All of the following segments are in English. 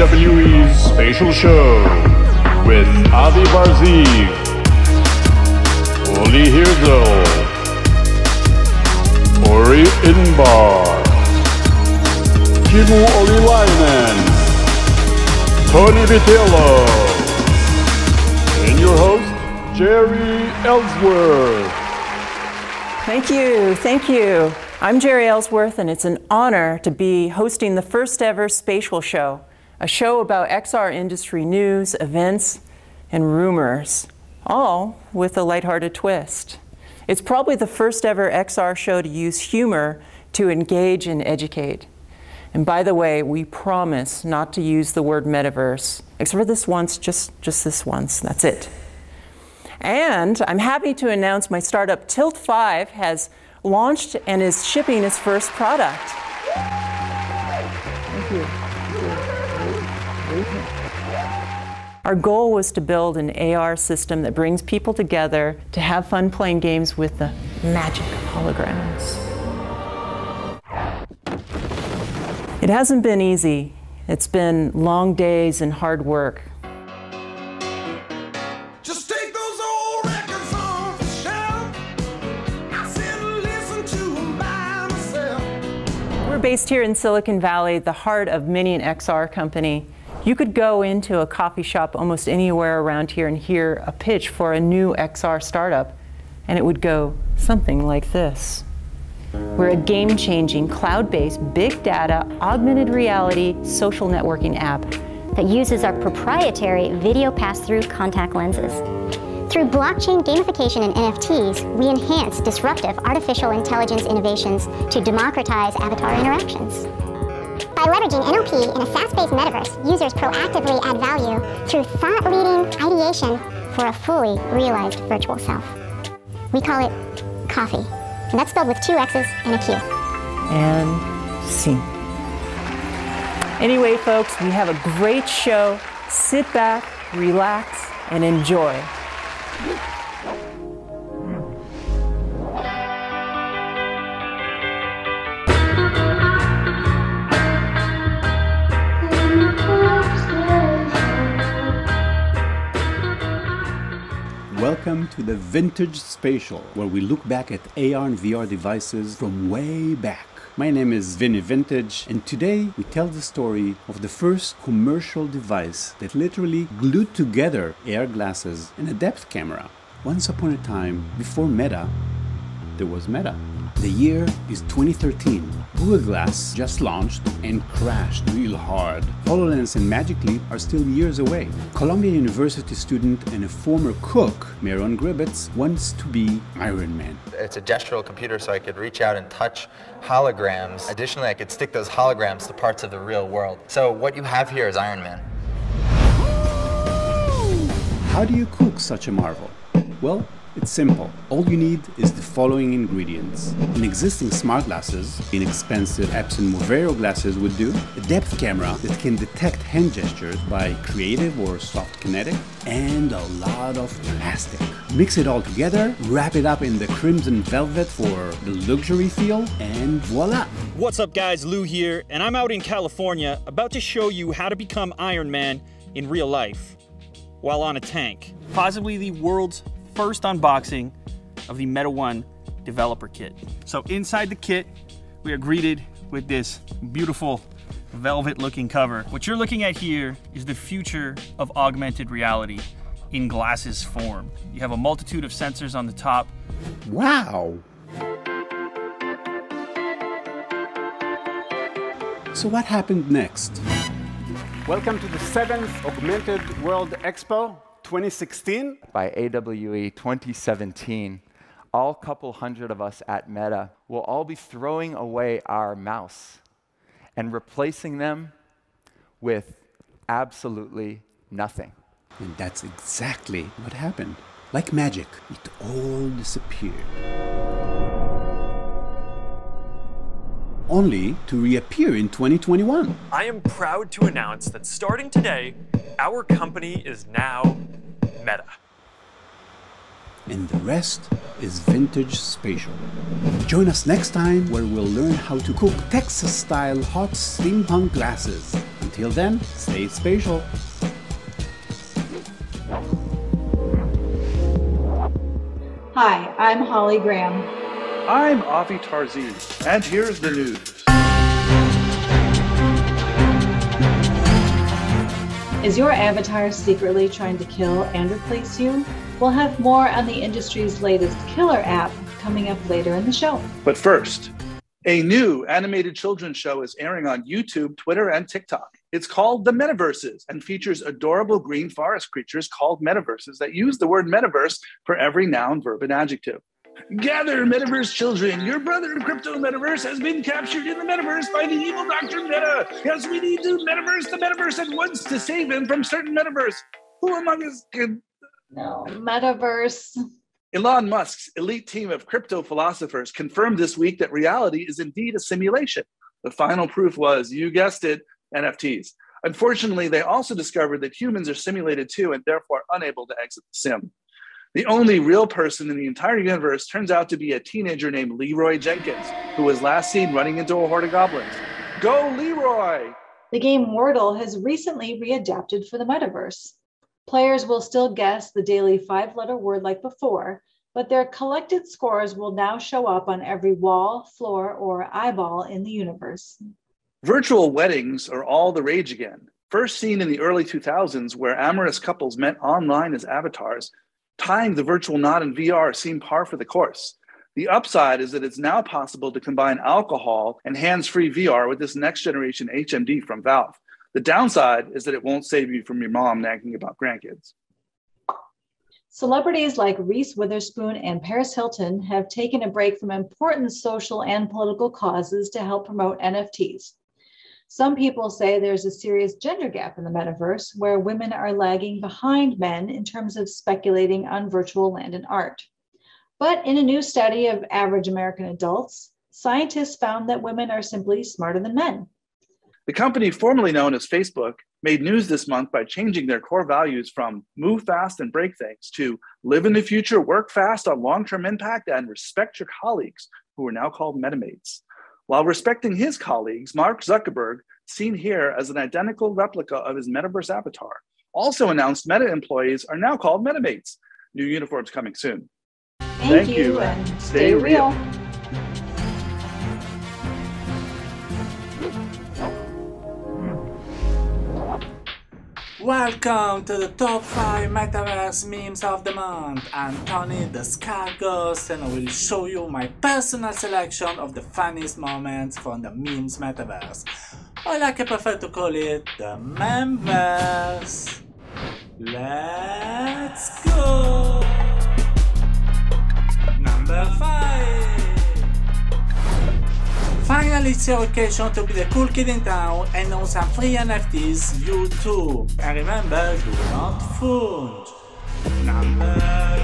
AWE's Spatial Show with Avi Bar-Zeev, Hirzel, Ori Inbar, Teemu Ollilainen, Vitillo, and your host, Jeri Ellsworth. Thank you. I'm Jeri Ellsworth, and it's an honor to be hosting the first ever Spatial Show, a show about XR industry news, events, and rumors, all with a lighthearted twist. It's probably the first ever XR show to use humor to engage and educate. And by the way, we promise not to use the word metaverse, except for this once, just this once, that's it. And I'm happy to announce my startup Tilt 5 has launched and is shipping its first product. Thank you. Our goal was to build an AR system that brings people together to have fun playing games with the magic of holograms. It hasn't been easy. It's been long days and hard work. Just take those old records off the shelf. I sit and listen to them by myself. We're based here in Silicon Valley, the heart of many an XR company. You could go into a coffee shop almost anywhere around here and hear a pitch for a new XR startup, and it would go something like this. We're a game-changing, cloud-based, big data, augmented reality social networking app that uses our proprietary video pass-through contact lenses. Through blockchain gamification and NFTs, we enhance disruptive artificial intelligence innovations to democratize avatar interactions. By leveraging NLP in a SaaS-based metaverse, users proactively add value through thought-leading ideation for a fully realized virtual self. We call it coffee, and that's spelled with 2 X's and a Q. And scene. Anyway, folks, we have a great show. Sit back, relax, and enjoy. Welcome to the Vintage Spatial, where we look back at AR and VR devices from way back. My name is Vinny Vintage, and today we tell the story of the first commercial device that literally glued together AR glasses and a depth camera. Once upon a time, before Meta, there was Meta. The year is 2013. Google Glass just launched and crashed real hard. HoloLens and Magic Leap are still years away. Columbia University student and a former cook, Meron Gribbets, wants to be Iron Man. It's a gestural computer, so I could reach out and touch holograms. Additionally, I could stick those holograms to parts of the real world. So what you have here is Iron Man. How do you cook such a marvel? Well, it's simple. All you need is the following ingredients. In existing smart glasses, inexpensive Epson Movero glasses would do, a depth camera that can detect hand gestures by creative or soft kinetic, and a lot of plastic. Mix it all together, wrap it up in the crimson velvet for the luxury feel, and voila! What's up guys, Lou here, and I'm out in California about to show you how to become Iron Man in real life while on a tank. Possibly the world's first unboxing of the Meta 1 developer kit. So inside the kit, we are greeted with this beautiful velvet looking cover. What you're looking at here is the future of augmented reality in glasses form. You have a multitude of sensors on the top. Wow! So what happened next? Welcome to the 7th Augmented World Expo 2016. By AWE 2017, all couple hundred of us at Meta will all be throwing away our mouse and replacing them with absolutely nothing. And that's exactly what happened. Like magic, it all disappeared. Only to reappear in 2021. I am proud to announce that starting today, our company is now Meta. And the rest is Vintage Spatial. Join us next time where we'll learn how to cook Texas-style hot steampunk glasses. Until then, stay spatial. Hi, I'm Holly Graham. I'm Avi Bar-Zeev, and here's the news. Is your avatar secretly trying to kill and replace you? We'll have more on the industry's latest killer app coming up later in the show. But first, a new animated children's show is airing on YouTube, Twitter, and TikTok. It's called The Metaverses and features adorable green forest creatures called metaverses that use the word metaverse for every noun, verb, and adjective. Gather, Metaverse children. Your brother in crypto metaverse has been captured in the metaverse by the evil Dr. Meta. Yes, we need to metaverse the metaverse at once to save him from certain metaverse. Who among us can... No, Metaverse. Elon Musk's elite team of crypto philosophers confirmed this week that reality is indeed a simulation. The final proof was, you guessed it, NFTs. Unfortunately, they also discovered that humans are simulated too and therefore unable to exit the sim. The only real person in the entire universe turns out to be a teenager named Leroy Jenkins, who was last seen running into a horde of goblins. Go, Leroy! The game Wordle has recently readapted for the metaverse. Players will still guess the daily 5-letter word like before, but their collected scores will now show up on every wall, floor, or eyeball in the universe. Virtual weddings are all the rage again. First seen in the early 2000s, where amorous couples met online as avatars, tying the virtual knot in VR seemed par for the course. The upside is that it's now possible to combine alcohol and hands-free VR with this next-generation HMD from Valve. The downside is that it won't save you from your mom nagging about grandkids. Celebrities like Reese Witherspoon and Paris Hilton have taken a break from important social and political causes to help promote NFTs. Some people say there's a serious gender gap in the metaverse where women are lagging behind men in terms of speculating on virtual land and art. But in a new study of average American adults, scientists found that women are simply smarter than men. The company formerly known as Facebook made news this month by changing their core values from move fast and break things to live in the future, work fast on long-term impact, and respect your colleagues, who are now called Metamates. While respecting his colleagues, Mark Zuckerberg, seen here as an identical replica of his metaverse avatar, also announced Meta employees are now called Metamates. New uniforms coming soon. Thank you, and stay real. Welcome to the top 5 Metaverse memes of the month. I'm Tony the Skarredghost, and I will show you my personal selection of the funniest moments from the memes Metaverse. Or like I prefer to call it, the Memverse. Let's go! Number 5. Finally, it's your occasion to be the cool kid in town and own some free NFTs, you too. And remember, do not fudge. Number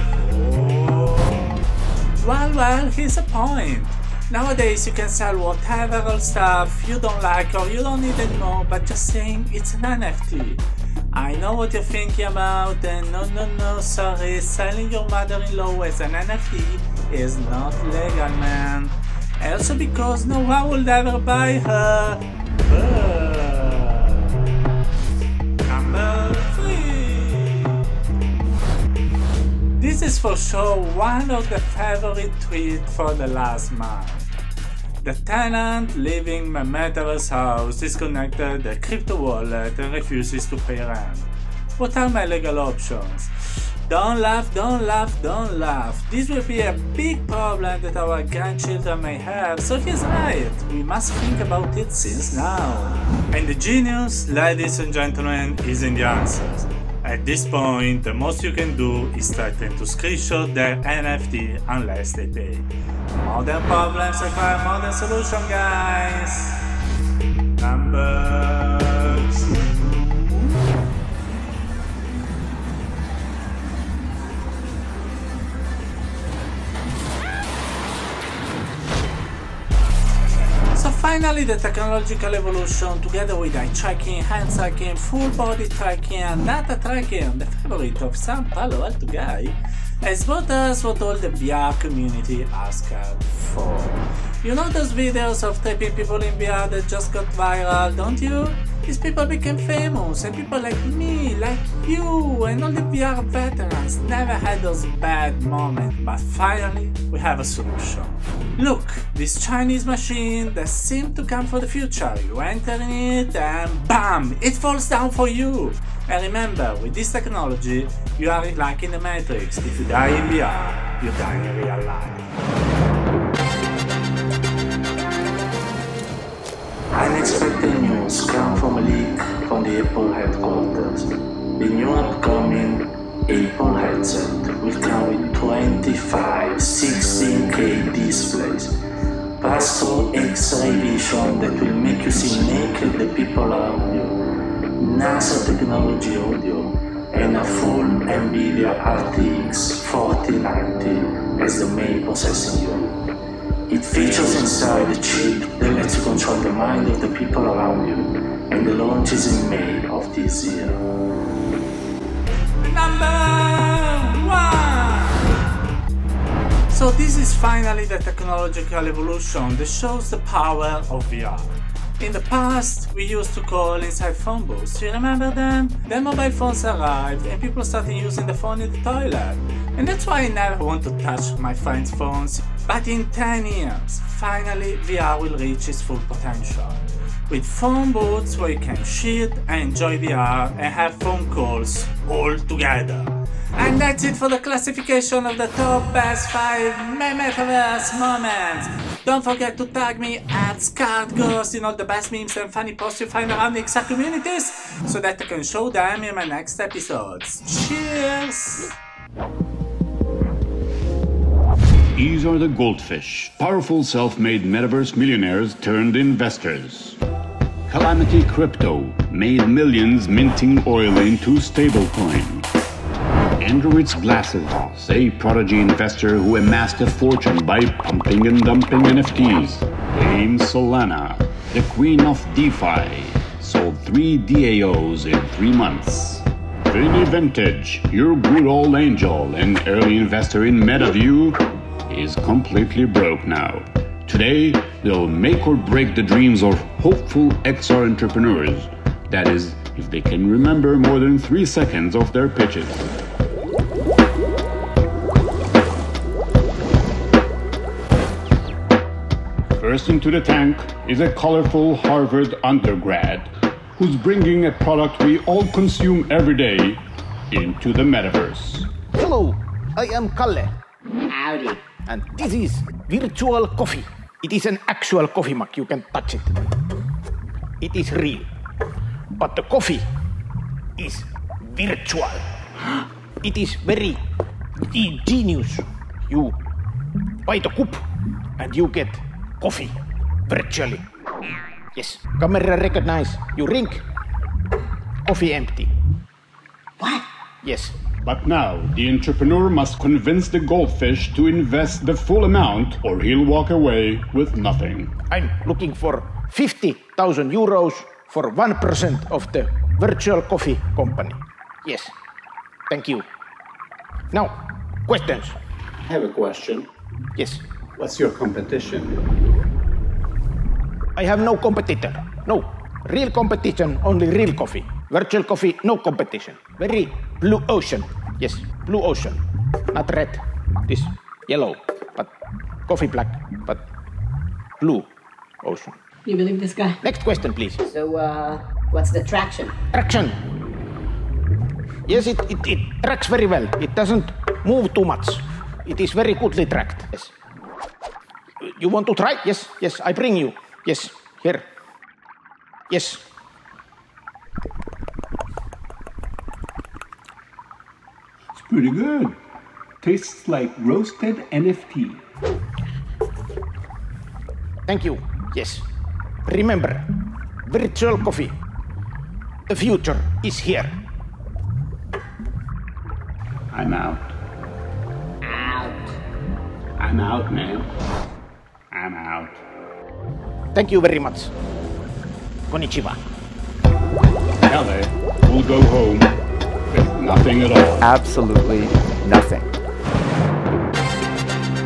4. Well, here's a point. Nowadays, you can sell whatever old stuff you don't like or you don't need anymore, but just saying it's an NFT. I know what you're thinking about, and no, sorry, selling your mother-in-law as an NFT is not legal, man. Also because no one will ever buy her. Number 3. This is for sure one of the favorite tweets for the last month. The tenant living my metaverse house disconnected the crypto wallet and refuses to pay rent. What are my legal options? Don't laugh. This will be a big problem that our grandchildren may have, so he's right. We must think about it since now. And the genius, ladies and gentlemen, is in the answers. At this point, the most you can do is threaten to screenshot their NFT unless they pay. Modern problems require modern solution, guys. Number 2. So finally, the technological evolution, together with eye tracking, hand tracking, full body tracking, and data tracking, the favorite of some Palo Alto guy, has brought us what all the VR community asked for. You know those videos of trapping people in VR that just got viral, don't you? these people became famous, and people like me, like you, and all the VR veterans never had those bad moments, but finally we have a solution. Look, this Chinese machine that seemed to come for the future. You enter in it and BAM! It falls down for you! And remember, with this technology, you are like in the Matrix. If you die in VR, you die in real life. Unexpected news come from a leak from the Apple headquarters. The new upcoming Apple headset will come with 25 16K displays, plus X-ray vision that will make you see naked the people around you, NASA technology audio, and a full NVIDIA RTX 4090 as the main processing unit. It features inside a chip that lets you control the mind of the people around you, and the launch is in May of this year. Number 1! So this is finally the technological evolution that shows the power of VR. In the past, we used to call inside phone booths. You remember them? Then mobile phones arrived and people started using the phone in the toilet. And that's why I never want to touch my friends' phones. But in 10 years, finally VR will reach its full potential. With phone booths where you can shit and enjoy VR and have phone calls all together. And that's it for the classification of the top best 5 Metaverse moments. Don't forget to tag me at Skarredghost in all the best memes and funny posts you find around the XR communities, so that I can show them in my next episodes. Cheers! These are the goldfish, powerful self-made metaverse millionaires turned investors. Calamity Crypto made millions minting oil into stablecoin. Android's Glasses, a prodigy investor who amassed a fortune by pumping and dumping NFTs. Dame Solana, the queen of DeFi, sold 3 DAOs in 3 months. Vinny Vintage, your good old angel and early investor in MetaView, is completely broke now. Today, they'll make or break the dreams of hopeful XR entrepreneurs. That is, if they can remember more than 3 seconds of their pitches. First into the tank is a colorful Harvard undergrad who's bringing a product we all consume every day into the metaverse. Hello, I am Kalle. Howdy. And this is virtual coffee. It is an actual coffee mug, you can touch it. It is real. But the coffee is virtual. It is very genius. You buy the cup and you get coffee virtually. Yes, camera recognize. You drink, coffee empty. What? Yes. But now, the entrepreneur must convince the goldfish to invest the full amount or he'll walk away with nothing. I'm looking for 50,000 euros for 1% of the virtual coffee company. Yes, thank you. Now, questions? I have a question. Yes. What's your competition? I have no competitor. No. Real competition, only real coffee. Virtual coffee, no competition. Very blue ocean. Yes, blue ocean. Not red. This yellow, but coffee black, but blue ocean. You believe this guy? Next question, please. So, what's the traction? Traction. Yes, it tracks very well. It doesn't move too much. It is very goodly tracked. Yes. You want to try? Yes, yes, I bring you. Yes, here. Yes. It's pretty good. Tastes like roasted NFT. Thank you. Yes. Remember, virtual coffee. The future is here. I'm out. Out. I'm out, man. I'm out. Thank you very much. Konnichiwa. Kalle will go home with nothing at all. Absolutely nothing.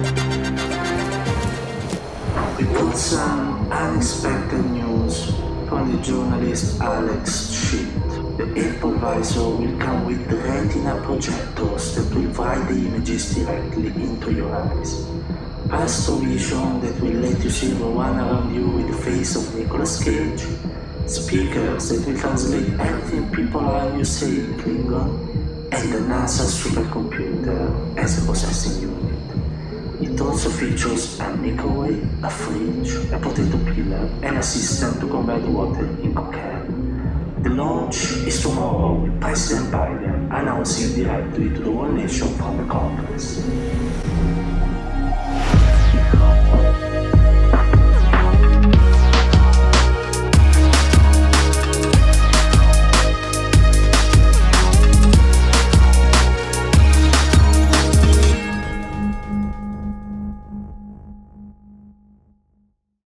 We got some unexpected news and the journalist Alex Schitt. The Apple visor will come with the retina projectors that will fire the images directly into your eyes. Astrovision that will let you see the one around you with the face of Nicolas Cage. Speakers that will translate everything people around you say in Klingon. And the NASA supercomputer as a processing unit. It also features a microwave, a fridge, a potato peeler, and a system to convert water in cocaine. The launch is tomorrow with President Biden announcing directly to the whole nation from the conference.